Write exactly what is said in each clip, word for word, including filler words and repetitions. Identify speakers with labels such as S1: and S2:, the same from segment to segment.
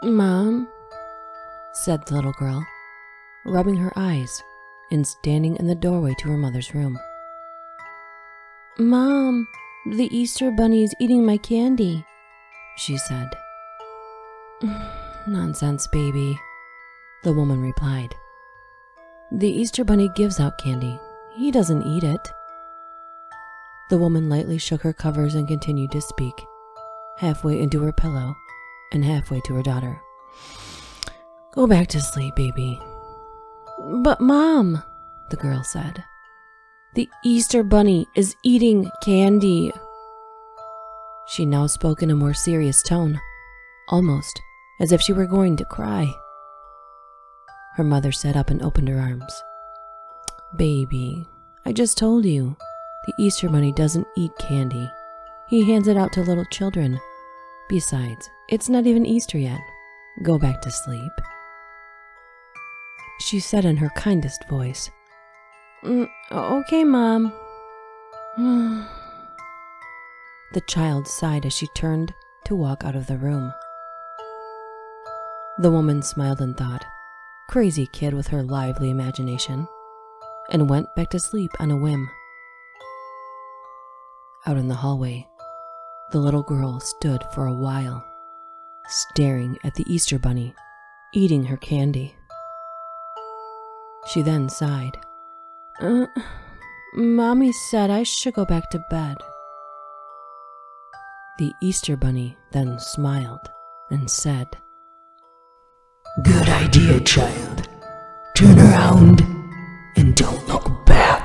S1: "Mom," said the little girl, rubbing her eyes and standing in the doorway to her mother's room. "Mom, the Easter Bunny's eating my candy," she said. "Nonsense, baby," the woman replied. "The Easter Bunny gives out candy. He doesn't eat it." The woman lightly shook her covers and continued to speak, halfway into her pillow and halfway to her daughter. "Go back to sleep, baby." "But Mom," the girl said, "the Easter Bunny is eating candy." She now spoke in a more serious tone, almost as if she were going to cry. Her mother sat up and opened her arms. "Baby, I just told you, the Easter Bunny doesn't eat candy. He hands it out to little children. Besides, it's not even Easter yet. Go back to sleep," she said in her kindest voice. Mm, "Okay, Mom." The child sighed as she turned to walk out of the room. The woman smiled and thought, "Crazy kid with her lively imagination," and went back to sleep on a whim. Out in the hallway, the little girl stood for a while, staring at the Easter Bunny eating her candy. She then sighed. Uh, Mommy said I should go back to bed." The Easter Bunny then smiled and said,
S2: "Good idea, child. Turn around and don't look back."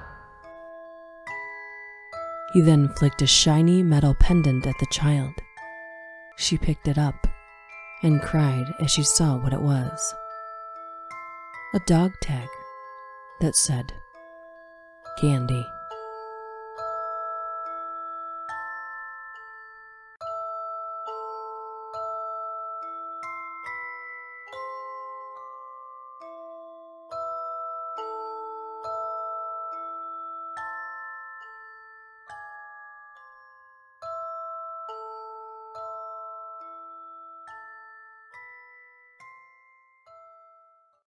S1: He then flicked a shiny metal pendant at the child. She picked it up and cried as she saw what it was. A dog tag that said, "Candy."